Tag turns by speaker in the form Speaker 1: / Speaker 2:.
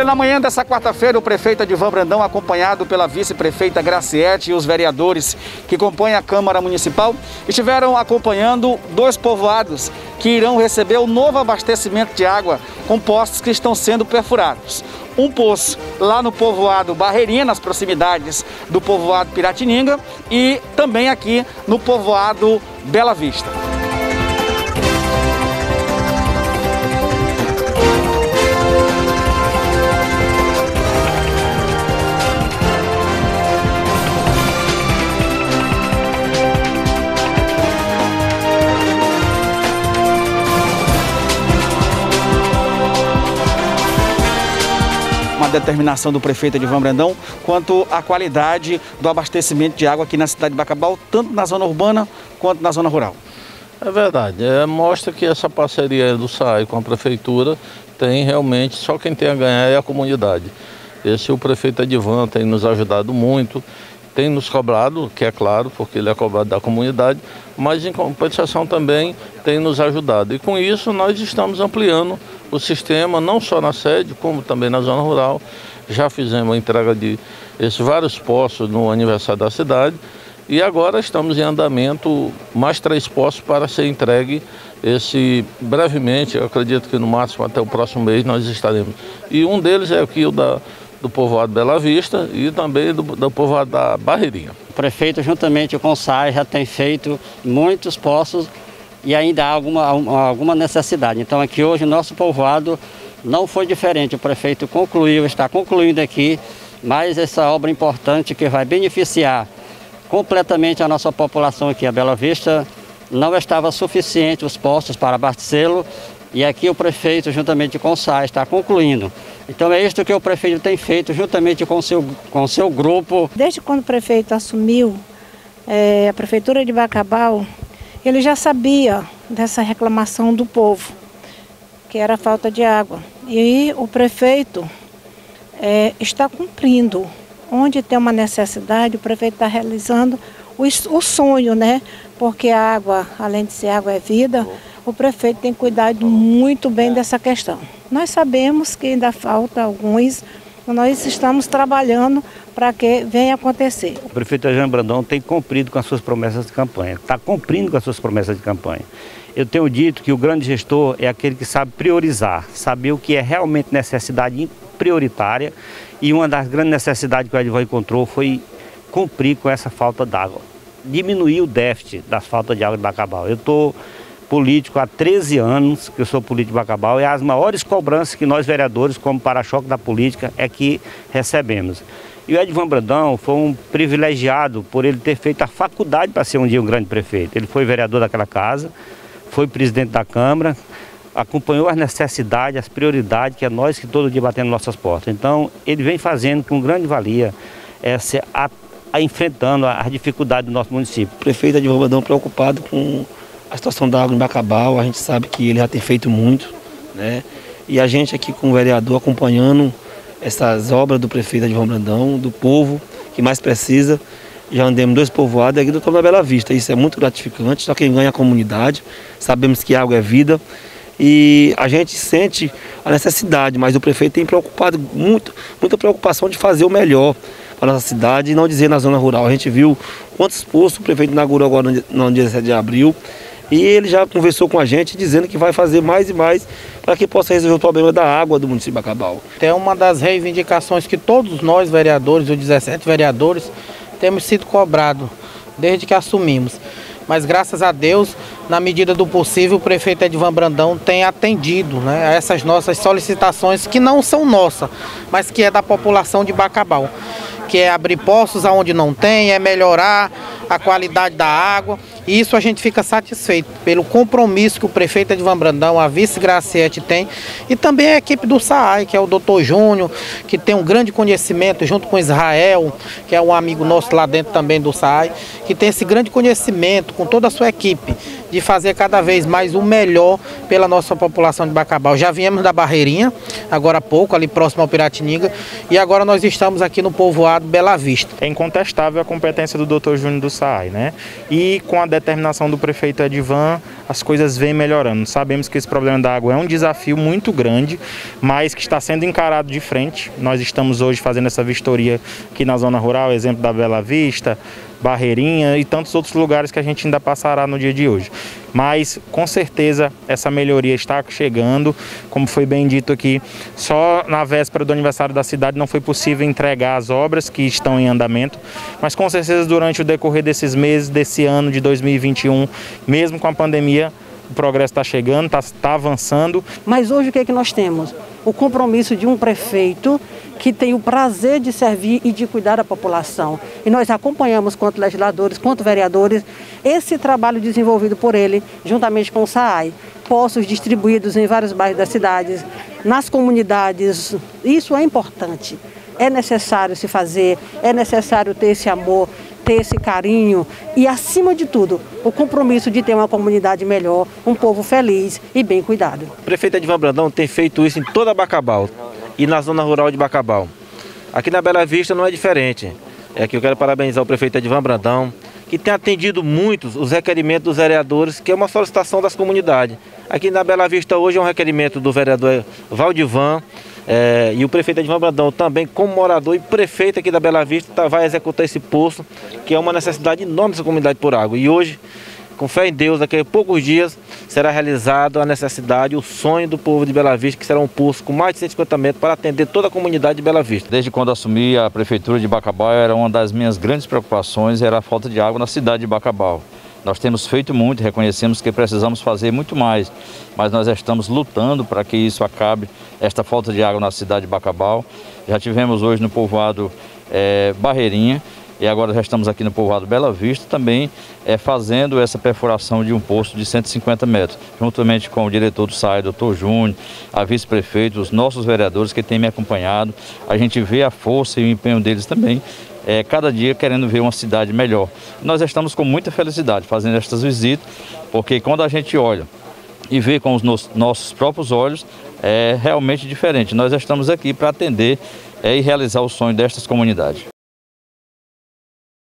Speaker 1: Olha, na manhã dessa quarta-feira, o prefeito Edivan Brandão, acompanhado pela vice-prefeita Graciete e os vereadores que compõem a Câmara Municipal, estiveram acompanhando 2 povoados que irão receber o novo abastecimento de água com postos que estão sendo perfurados. Um poço lá no povoado Barreirinha, nas proximidades do povoado Piratininga, e também aqui no povoado Bela Vista. Determinação do prefeito Edivan Brandão quanto à qualidade do abastecimento de água aqui na cidade de Bacabal, tanto na zona urbana quanto na zona rural.
Speaker 2: É verdade, mostra que essa parceria do SAAI com a prefeitura tem realmente, só quem tem a ganhar é a comunidade. O prefeito Edivan tem nos ajudado muito, tem nos cobrado, que é claro, porque ele é cobrado da comunidade, mas em compensação também tem nos ajudado. E com isso nós estamos ampliando o sistema, não só na sede, como também na zona rural. Já fizemos a entrega de esses vários postos no aniversário da cidade e agora estamos em andamento mais 3 postos para ser entregue brevemente. Eu acredito que no máximo até o próximo mês nós estaremos. E um deles é aqui o do povoado Bela Vista e também do povoado da Barreirinha.
Speaker 3: O prefeito, juntamente com o SAAI, já tem feito muitos postos e ainda há alguma necessidade. Então aqui hoje o nosso povoado não foi diferente. O prefeito está concluindo aqui mais essa obra importante que vai beneficiar completamente a nossa população aqui. A Bela Vista não estava suficiente os postos para abastecê-lo e aqui o prefeito, juntamente com o SAAI, está concluindo. Então é isto que o prefeito tem feito juntamente com o seu grupo.
Speaker 4: Desde quando o prefeito assumiu a prefeitura de Bacabal, ele já sabia dessa reclamação do povo, que era a falta de água. E o prefeito está cumprindo. Onde tem uma necessidade, o prefeito está realizando o sonho, né? Porque a água, além de ser água, é vida. O prefeito tem cuidado muito bem dessa questão. Nós sabemos que ainda falta alguns, nós estamos trabalhando para que venha acontecer.
Speaker 5: O prefeito Edivan Brandão tem cumprido com as suas promessas de campanha, está cumprindo com as suas promessas de campanha. Eu tenho dito que o grande gestor é aquele que sabe priorizar, saber o que é realmente necessidade prioritária, e uma das grandes necessidades que o Edivan encontrou foi cumprir com essa falta d'água, diminuir o déficit das faltas de água de Bacabal. Eu estou político há 13 anos, que eu sou político de Bacabal, e as maiores cobranças que nós vereadores, como para-choque da política, é que recebemos. E o Edivan Brandão foi um privilegiado por ele ter feito a faculdade para ser um dia um grande prefeito. Ele foi vereador daquela casa, foi presidente da Câmara, acompanhou as necessidades, as prioridades que é nós que todo dia batemos nossas portas. Então, ele vem fazendo com grande valia, enfrentando as dificuldades do nosso município.
Speaker 6: O prefeito Edivan Brandão preocupado com a situação da água em Bacabal, a gente sabe que ele já tem feito muito, né? E a gente aqui como vereador acompanhando essas obras do prefeito Edivan Brandão, do povo que mais precisa. Já andemos 2 povoados aqui do Topo da Bela Vista. Isso é muito gratificante, só quem ganha é a comunidade. Sabemos que água é vida e a gente sente a necessidade, mas o prefeito tem preocupado muita preocupação de fazer o melhor para a nossa cidade e não dizer na zona rural. A gente viu quantos postos o prefeito inaugurou agora no dia 17 de abril. E ele já conversou com a gente dizendo que vai fazer mais e mais para que possa resolver o problema da água do município de Bacabal.
Speaker 7: É uma das reivindicações que todos nós vereadores, os 17 vereadores, temos sido cobrados desde que assumimos. Mas graças a Deus, na medida do possível, o prefeito Edivan Brandão tem atendido, né, a essas nossas solicitações que não são nossas, mas que é da população de Bacabal. Que é abrir poços onde não tem, é melhorar a qualidade da água. E isso a gente fica satisfeito pelo compromisso que o prefeito Edivan Brandão, a vice Graciete tem, e também a equipe do SAAI, que é o Dr. Júnior, que tem um grande conhecimento, junto com Israel, que é um amigo nosso lá dentro também do SAAI, que tem esse grande conhecimento com toda a sua equipe, de fazer cada vez mais o melhor pela nossa população de Bacabal. Já viemos da Barreirinha, agora há pouco, ali próximo ao Piratininga, e agora nós estamos aqui no povoado Bela Vista.
Speaker 8: É incontestável a competência do Dr. Júnior do SAAI. SAAI, né? E com a determinação do prefeito Edivan, as coisas vêm melhorando. Sabemos que esse problema da água é um desafio muito grande, mas que está sendo encarado de frente. Nós estamos hoje fazendo essa vistoria aqui na zona rural, exemplo da Bela Vista, Barreirinha e tantos outros lugares que a gente ainda passará no dia de hoje. Mas, com certeza, essa melhoria está chegando. Como foi bem dito aqui, só na véspera do aniversário da cidade não foi possível entregar as obras que estão em andamento, mas com certeza durante o decorrer desses meses, desse ano de 2021, mesmo com a pandemia, o progresso está chegando, está avançando.
Speaker 9: Mas hoje o que é que nós temos? O compromisso de um prefeito que tem o prazer de servir e de cuidar da população. E nós acompanhamos, quanto legisladores, quanto vereadores, esse trabalho desenvolvido por ele, juntamente com o SAAI. Poços distribuídos em vários bairros da cidade, nas comunidades. Isso é importante. É necessário se fazer, é necessário ter esse amor, ter esse carinho e, acima de tudo, o compromisso de ter uma comunidade melhor, um povo feliz e bem cuidado.
Speaker 10: O prefeito Edivan Brandão tem feito isso em toda Bacabal e na zona rural de Bacabal. Aqui na Bela Vista não é diferente. É que eu quero parabenizar o prefeito Edivan Brandão, que tem atendido muitos os requerimentos dos vereadores, que é uma solicitação das comunidades. Aqui na Bela Vista hoje é um requerimento do vereador Valdivan, e o prefeito Edivan Brandão também, como morador e prefeito aqui da Bela Vista, vai executar esse poço, que é uma necessidade enorme dessa comunidade por água. E hoje, com fé em Deus, daqui a poucos dias será realizado a necessidade, o sonho do povo de Bela Vista, que será um poço com mais de 150 metros para atender toda a comunidade de Bela Vista.
Speaker 2: Desde quando assumi a prefeitura de Bacabal, era uma das minhas grandes preocupações, era a falta de água na cidade de Bacabal. Nós temos feito muito, reconhecemos que precisamos fazer muito mais, mas nós estamos lutando para que isso acabe, esta falta de água na cidade de Bacabal. Já tivemos hoje no povoado Barreirinha e agora já estamos aqui no povoado Bela Vista também fazendo essa perfuração de um poço de 150 metros, juntamente com o diretor do SAAI, Dr. Júnior, a vice-prefeito, os nossos vereadores que têm me acompanhado. A gente vê a força e o empenho deles também, cada dia querendo ver uma cidade melhor. Nós estamos com muita felicidade fazendo estas visitas, porque quando a gente olha e vê com os nossos próprios olhos, é realmente diferente. Nós estamos aqui para atender e realizar o sonho destas comunidades.